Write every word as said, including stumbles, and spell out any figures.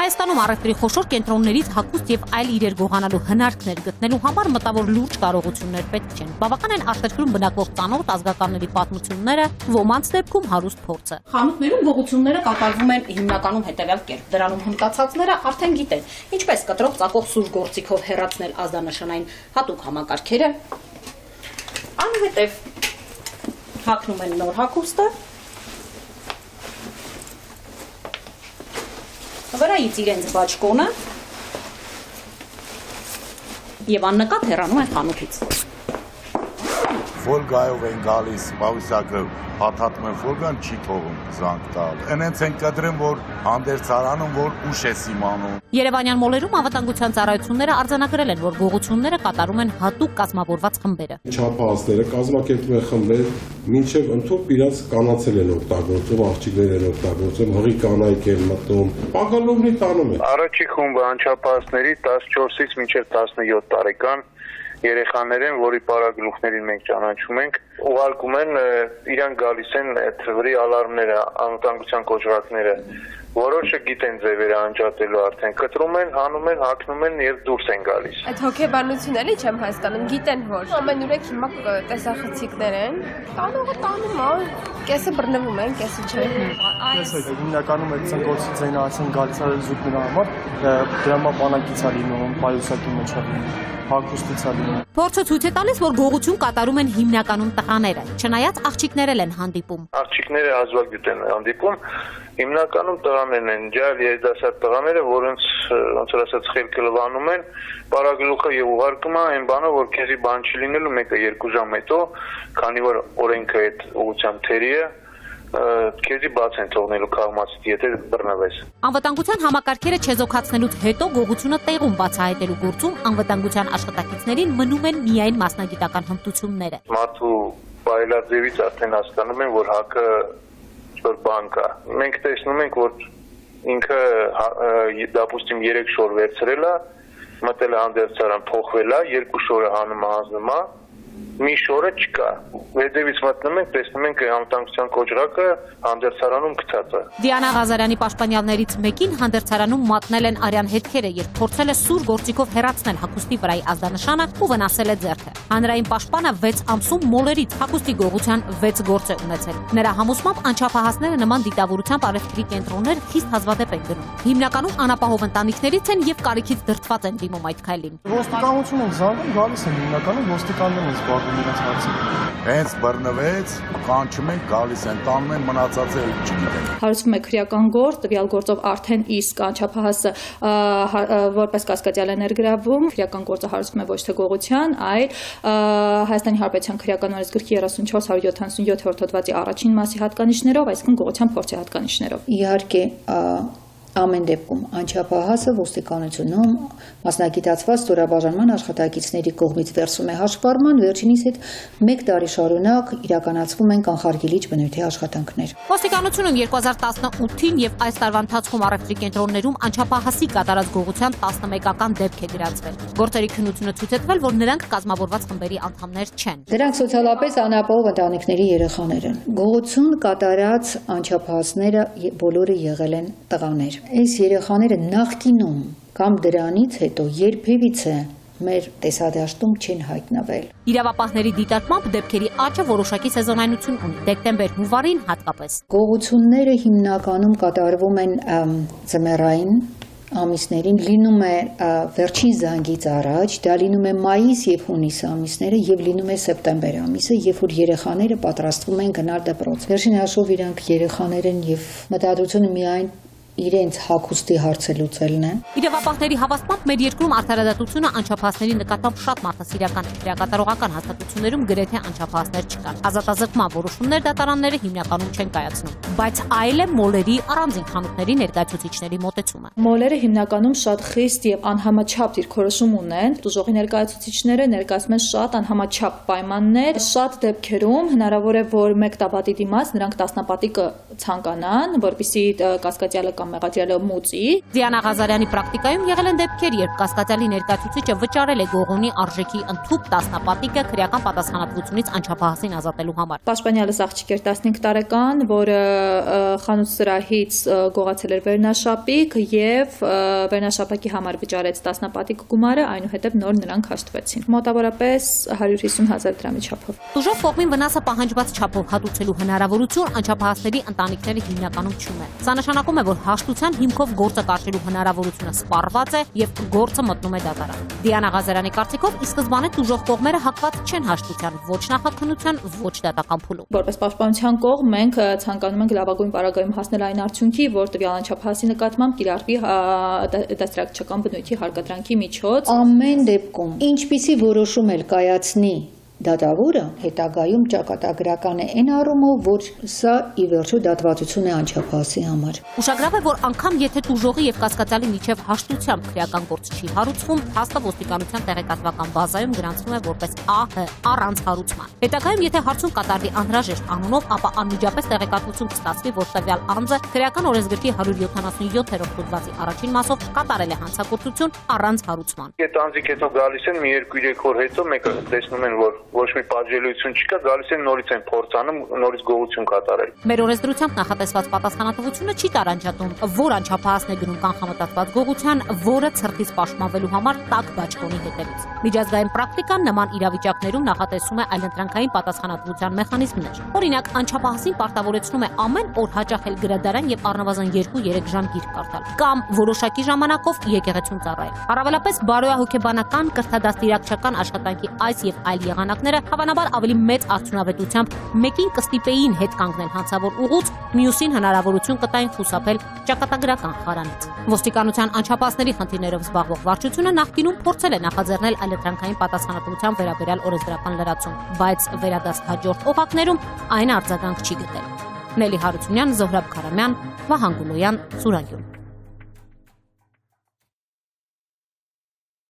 Հայաստանում առևտրի խոշոր կենտրոններից հագուստ եւ այլ իրեր գողանալու հնարքներ գտնելու համար մտավոր լուրջ կարողություններ պետք չեն։ Բավական են արտերկրում բնակվող ծանոթ ազգականների պատմությունները, ոմանց դեպքում հարուստ փորձը։ Խանութներում գողությունները կատարվում են հիմնականում հետևյալ կերպ։ Դրանում հմտացածները արդեն գիտեն, ինչպես կտրող ծակող սուր գործիքով հեռացնել ազդանշանային հատուկ համակարգերը, անհետև հագնում են նոր հագուստը, վրայից իրենց բաճկոնը և աննկատ հեռանում են խանութից։ Վոլգայով են գալիս, պավիսակը հաթաթում են Վոլգան չի թողում զանգ տալ։ Ընենց են կտրում, որ հանդերձարանում, որ ուշ ես իմանում։ Երևանյան մոլերում անվտանգության ծառայությունները արձանագրել են, որ գողությունները կատարում են հատուկ կազմավորված խմբերը։ Չափահասները կազմակերպում են խմբեր, մինչև ընդհանուր իրաց կանացել են օգտագործում, աղջիկներ են օգտագործում, հղի կանայք են մտնում, պագալովնի տանում են։ Առաջի խումբը անչափահասների տասնչորսից մինչև տասնյոթ տարեկան երեխաներ են, որի պարագլուխներին մենք ճանաչում ենք, ուղարկում են, իրանք գալիս են թվրի ալարմները, անվտանգության կոչվածները, որոշը գիտեն ձևերը անջատելու արդեն, կտրում են, հանում են, հագնում են և դուրս են գալիս։ Այդ հոգեբանությունն էլի չեմ հասկանում, գիտեն որ ամենուրեք հիմա տեսախցիկներ են, տանողը տանում է, կեսը բռնվում են, կեսը չէ։ Հիմնականում այդ ծնկոցի ձայնը ասեն գալիս է զուգնրա համար, դրա համար բանակից է լինում, պայուսակի մեջ է լինում։ Փորձը ցույց է տալիս, որ գողություն կատարում են հիմնականում տղաները, չնայած աղջիկներ են հանդիպում։ Աղջիկները հազվագյուտ են հանդիպում, հիմնականում տղաներն են, ջահել երիտասարդ տղաները, որոնց ոնց որ ասած խելքը լվանում են, պարագլուխը եւ ուղարկում են այն բանը, որ քեզի բան չի լինելու մեկը երկու ժամ հետո, քանի որ օրենքը այդ ուղղությամբ թերի է, քեզի բաց են թողնելու քաղմացից, եթե բռնվես։ Անվտանգության համակարգերը չեզոքացնելուց հետո գողությունը տեղում բացահայտելու գործում անվտանգության աշխատակիցներին մնում են միայն մասնագիտական հմտությունները։ Մարդու բայլաձևից արդեն հասկանում են, որ հակը որ բան կա։ Մենք տեսնում ենք, որ ինքը դապուստիմ երեք շոր վերցրել է, մտել է հանդերձարան, փոխվել է, երկու շորը հանում է հանձնում է, մի շորը չկա։ Հետևից մտնում ենք, տեսնում ենք անվտանգության կոճղակը հանդերձարանում գցած է։ Դիանա Ղազարյանի պաշտպանյալներից մեկին հանդերձարանում մատնել են արյան հետքերը, երբ փորձել է սուր գործիքով հեռացնել հագուստի վրայի ազդանշանը ու վնասել է ձեռքը։ Հանրային պաշտպանը վեց ամսում մոլերից հագուստի գողության վեց գործ է ունեցել։ Նրա համոզմամբ անչափահասները նման դիտավորությամբ առևտրի կենտրոններ խիստ հազվադեպ են գնում։ Հիմնականում անապահով ընտանիքներից են եւ կարիքից դրդված են դիմում այդ քայլին։ Ոստիկանություն են զանգում, գալիս են հիմնականում ոստիկաններն են զբաղվում իրենց հարցով։ Հենց բռնվեց, կանչում են, գալիս են, տանում են, մնացածը չգիտեն։ Հարուցվում է քրեական գործ, տվյալ գործով արդեն իսկ անչափահասը որպես կասկածյալ է ներգրավում։ Քրեական գործը հարուցվում է ոչ թե գողության, այլ Հայաստանի Հանրապետության քրեական օրենսգրքի երեսունչորս հարյուր յոթանասունյոթ հորդորդվածի առաջին մասի հատկանիշներով, այսինքն գողության փորձի հատկանիշներով։ Իհարկե ամեն դեպքում անչափահասը ոստիկանությունում մասնագիտացված ստորաբաժանման աշխատակիցների կողմից վերցվում է հաշվառման, վերջինիս հետ մեկ տարի շարունակ իրականացվում են կանխարգելիչ բնույթի աշխատանքներ։ Ոստիկանությունում երկու հազար տասնութին եւ այս տարվա ընթացքում առևտրի կենտրոններում անչափահասի կատարած գողության տասնմեկական դեպք է գրանցվել։ Գործերի քննությունը ցույց է տվել, որ նրանք կազմավորված խմբերի անդամներ չեն։ Դրանք սոցիալապես անապահով ընտանիքների երեխաներ են։ Գողություն կատարած անչափահասները բոլորը եղել են տղաներ։ Այս երեխաները նախկինում կամ դրանից հետո երբևիցե մեր տեսադաշտում չեն հայտնվել։ Իրավապահների դիտարկմամբ դեպքերի աճը որոշակի սեզոնայնություն ունի, դեկտեմբեր-հունվարին հատկապես։ Գողությունները հիմնականում կատարվում են ձմեռային ամիսներին, լինում է վերջին զանգից առաջ, դա լինում է մայիս եւ հունիս ամիսները եւ լինում է սեպտեմբեր ամիսը, երբ որ երեխաները պատրաստվում են գնալ դպրոց։ Վերջին հաշվով իրանք երեխաներ են եւ մտադրությունը միայն իրենց հագուստի հարցը լուծելն է։ Իրավապահների հավաստմամբ մեր երկրում արդարադատությունը անչափահասների նկատմամբ շատ մարդասիրական է։ Քրեակատարողական հաստատություններում գրեթե անչափահասներ չկան։ Ազատազրկման որոշումներ դատարանները հիմնականում չեն կայացնում, բայց այլ է մոլերի առանձին խանութների ներկայացուցիչների մոտեցումը։ Մոլերը հիմնականում շատ խիստ եւ անհամաչափ դիրքորոշում ունեն։ Տուժողի ներկայացուցիչները ներկայացնում են շատ անհամաչափ պայմաններ։ Շատ դեպքերում հնարավոր է, որ մեկ տապատի դիմաց նրանք տասնապատիկը ցանկանան, որպեսզի կասկածյալը կամ կամ մեղադրյալը մուծի։ Դիանա Ղազարյանի պրակտիկայում եղել են դեպքեր, երբ կասկածյալի ներկայացուցիչը վճարել է գողունի արժեքի ընդհուպ տասնապատիկը քրեական պատասխանատվությունից անչափահասին ազատելու համար։ Պաշտպանյալս աղջիկ էր տասնհինգ տարեկան, որը խանութ սրահից գողացել էր վերնաշապիկ եւ վերնաշապակի համար վճարեց տասնապատիկ գումարը, այնուհետև նոր նրանք հաշտվեցին։ Մոտավորապես հարյուր հիսուն հազար դրամի չափով։ Ուժով կողմին վնասը պահանջված չափով հատուցելու հնարավորություն անչափահասների ընտանիքները հիմնականում չունեն։ Սա նշանակում է, որ հաշտության հիմքով գործը կարճելու հնարավորությունը սպառված է եւ գործը մտնում է դատարան։ Դիանա Ղազարյանի կարծիքով ի սկզբանե ուժող կողմերը հակված չեն հաշտության ոչ նախաքննության, ոչ դատական փուլում։ Որպես պաշտպանության կողմ մենք ցանկանում ենք լավագույն պարագայում հասնել այն արդյունքի, որ տվյալ անչափահասի նկատմամբ կիրառվի դաստիարակչական բնույթի հարկադրանքի միջոց։ Ամեն դեպքում ինչպիսի որոշում էլ կայացնի դատավորը, հետագայում ճակատագրական է այն առումով, որ սա ի վերջո դատվածություն է անչափահասի համար։ Ուշագրավ է, որ անգամ եթե ուժողի եւ կասկածյալի միջև հաշտությամբ քրեական գործ չի հարուցվում, փաստը ոստիկանության տեղեկատվական բազայում գրանցվում է որպես ԱՀ առանց հարուցման։ Հետագայում եթե հարցում կատարվի անհրաժեշտ անունով, ապա անմիջապես տեղեկատվություն կստացվի, որ տվյալ անձը քրեական օրենսգրքի հարյուր յոթանասունյոթերորդ հոդվածի առաջին մասով կատարել է հանցագործություն առանց հարուցման։ Այդ անձիկ հետո գալիս են մի երկու-երեք օր հետո մեկը տեսնում են, որ ոչ մի պատժելիություն չկա, գալիս են նորից են փորձանում, նորից գողություն կատարել։ Մեր օրենսդրությամբ նախատեսված պատասխանատվությունը չի տարանջատում, որ անչափահասն է գնում կանխամտածված գողության, որը ցրտից պաշտպանվելու համար տաք բաճկոնի հետևից։ Միջազգային պրակտիկան նման իրավիճակներում նախատեսում է այլընտրանքային պատասխանատվության մեխանիզմներ։ Օրինակ, անչափահասին պարտավորեցնում է ամեն օր հաճախել գրադարան եւ առնվազն երկու-երեք ժամ գիրք կարդալ, կամ որոշակի ժամանակով եկեղեցուն ծառայել։ Առավելապես բարոյահոգեբանական, կրթադաստիարակչական աշխատանքի այս եւ այլ եղանակները հավանաբար ավելի մեծ արդյունավետությամբ մեկին կստիպեին հետ կանգնել հանցավոր ուղուց, մյուսին հնարավորություն կտային խուսափել ճակատագրական խարանից։ Ոստիկանության անչափահասների խնդիրներով զբաղվող վարչությունը նախկինում փորձել է նախաձեռնել այլընտրանքային պատասխանատվության վերաբերյալ օրենսդրական լրացում, բայց վերադաստ հաջորդ օղակներում այն արձագանք չի գտել։ Նելի Հարությունյան, Զոհրաբ Քարամյան, Վահան Գուլոյան, Սուրագյուղ։